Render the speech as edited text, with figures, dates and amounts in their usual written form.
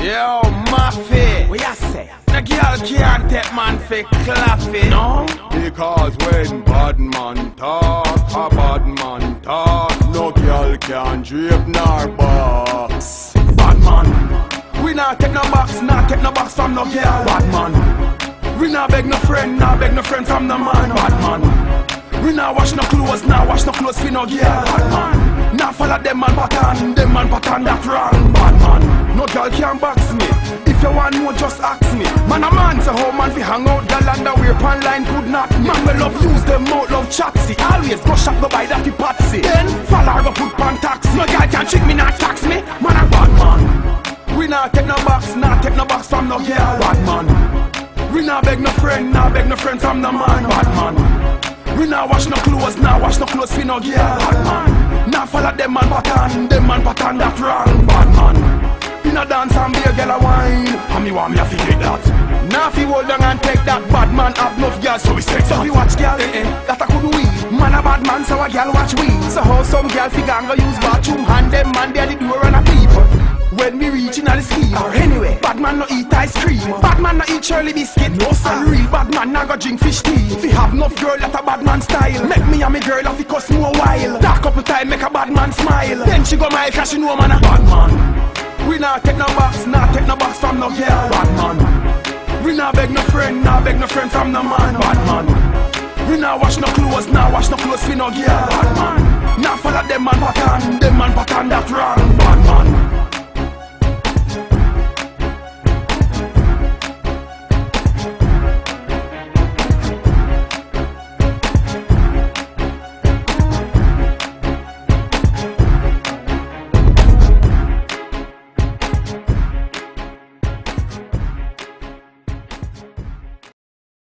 Yo, Maffy, What you say? the girl can't take man for clapping. No? Because when bad man talk, a bad man talk, no girl can drape nor box. Bad man. We not take no box from no girl. Bad man. We not beg no friend from no man. Bad man. We not wash no clothes for no girl. Bad man. Not follow them man pattern that wrong. Bad man. No girl can box me. If you want more, just ask me. Man a man, so how man fi hang out, girl underwear pan line could not. Man we love use them mouth, love chatsy. Always go shop, go buy that patsy. Then follow go put pan taxi. No girl can trick me, not tax me. Man a bad man. We not take no box from no girl. Bad man. We not beg no friend from no man. Bad man. We not wash no clothes for no girl. Bad man. Not follow them man pattern that wrong. Bad man. In a dance and be a girl a wine, and me want me a figure that. Now fi hold down and take that. Bad man have enough girls, so we say. So we watch girl, that a couldn't we. Man a bad man, so a girl watch we. So how some girl fi gang go use bathroom, and them man there the door and a people. When we reach in the scheme, or anyway, bad man no eat ice cream. Bad man no eat Shirley biscuit. No son, real bad man no go drink fish tea. Fi have enough girl that a bad man style. Make me and me girl have to cuss more while. Talk couple time make a bad man smile. Then she go mile cause she know man a bad man. We not take no box from no girl. Bad man. We not beg no friend from no man. Bad man. We not wash no clothes for no girl. Bad man. Not follow them man pattern that wrong. Bad man.